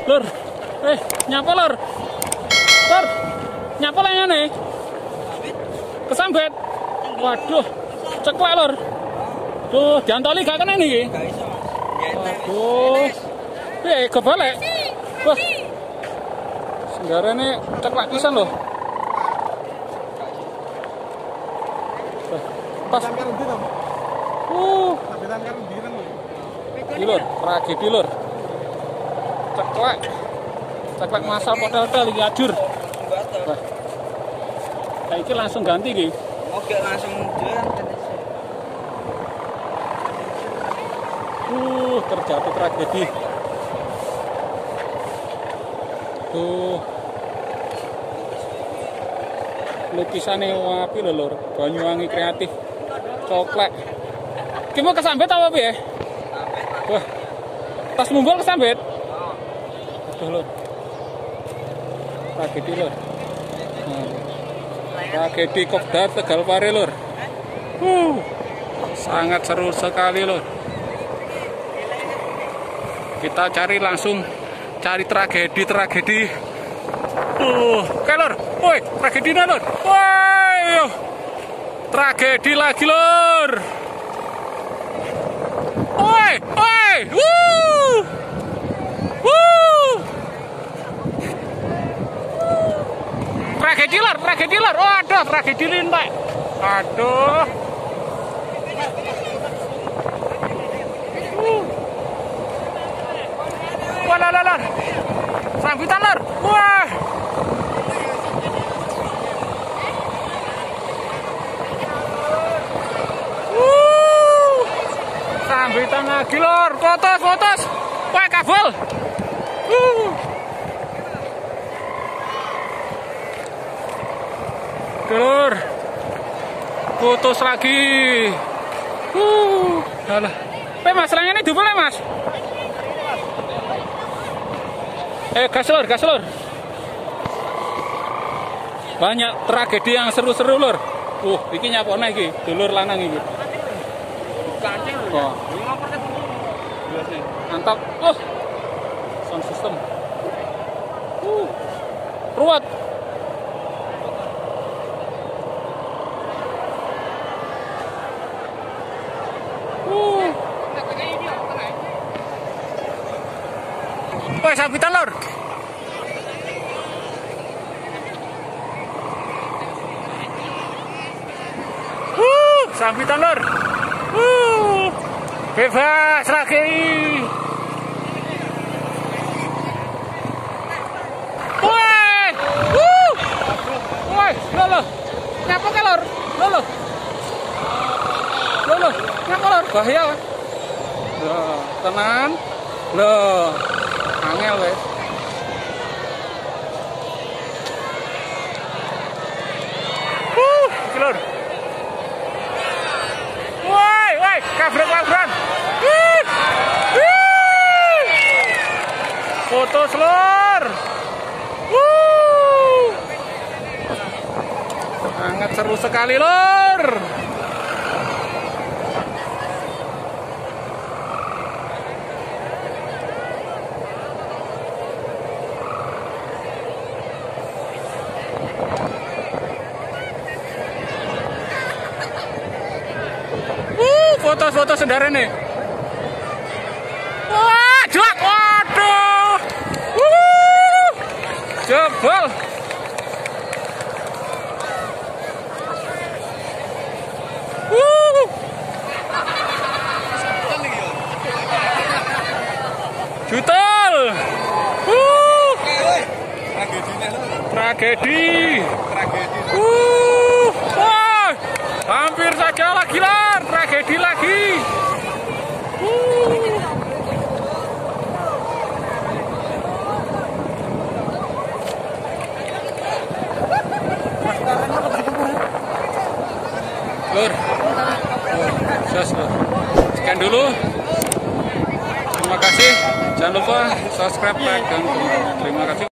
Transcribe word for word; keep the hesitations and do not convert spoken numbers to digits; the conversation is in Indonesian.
Lur, eh, nyapa lur? Lur, nyapa lah nih? Kesambet. Waduh, ceklek lur. Tuh, diantoli gak kena nih? Waduh, eh, kebalik. Wah, senggarane ceklek pisan loh. Pas. Uh, ini lur, tragedi lur. Ceklek, ceklek masal modal-modal iki ajur. Wah, kayak ini langsung ganti ki. Oke, langsung jalan. Uh, terjadi tragedi. Tuh, lukisannya wapi lho lur, Banyuwangi kreatif, coklek. Ki mau kesambet apa piye? Wah, tas mumbul kesambet. Aduh lur, tragedi lur. Hmm. Tragedi Kopdar Tegal Pare lur. Uh, sangat seru sekali lur. Kita cari langsung, cari tragedi-tragedi. Uh, oke lur, woi, tragedi lur. Woi, tragedi lagi lur. Woi, woi, wuh, wuh. Tragedi lur, tragedi lur. Oh, aduh, tragedi lintai. Aduh. Uh. Wah, lur, lur. Sambutan lur. Wah. Uh. Sambutan lagi lur. Fotos, fotos. Wah, kabel. Uh. Lur. Putus lagi. Uh. Alah. Eh, masalahnya ini double ya, Mas? Eh, gas lur, gas lur. Banyak tragedi yang seru-seru lur. Uh, iki nyapone iki, dulur lanang iki. Oh. Mantap. Oh. Sound system. Uh. Ruwet. Uh. Woi, sambutan lur. Uh, sambutan lur. Uh, bebas lagi. Woi, uh, woi, lo lo, nyapa ke lur, lo lo, lo lo, nyapa lur, bahaya. Loh, tenan, loh. Angel wes. Uh, lur. Woi, woi, kabrek kabran. Uh. Uh. Foto lur. Uh. Sangat seru sekali lur. Foto-foto sendiri nih. Wah, jelek. Waduh. Wuh. Jebol. Wuh. Jutal. Wuh. Tragedi. Tragedi. Wuh. Wah. Hampir saja lagi lur. Tragedi lagi. Uh. Lur. Sos, lur. Sekian dulu. Terima kasih. Jangan lupa subscribe, like, dan terima kasih.